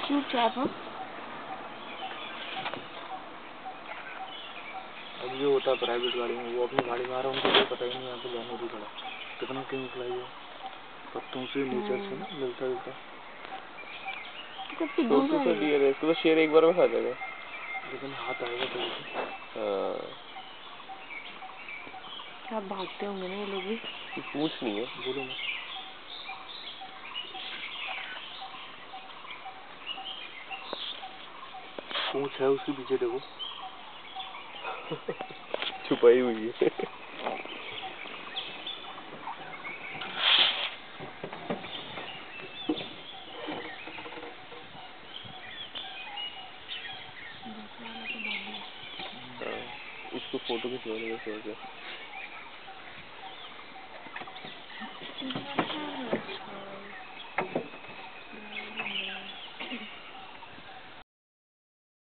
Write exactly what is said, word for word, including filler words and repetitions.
चुपचाप हाँ। अब ये होता है प्राइवेट गाड़ी में, वो अपनी गाड़ी में आ रहा है, उनको कोई पता ही नहीं यहाँ पे जानवर ही खड़ा कितना केमिकल है ये पत्तों से नेचर से ना मिलता जुलता। छोटा सा डियर है, इसको तो शेर एक बार में खा जाएगा, लेकिन हाथ आएगा तो हाँ। क्या भागते होंगे ना ये लोग भी। पूछ नहीं है, बोलो ना। पूछ है उसके पीछे देखो छुपाई हुई है इसको फोटो खिंचवाने का शौक है।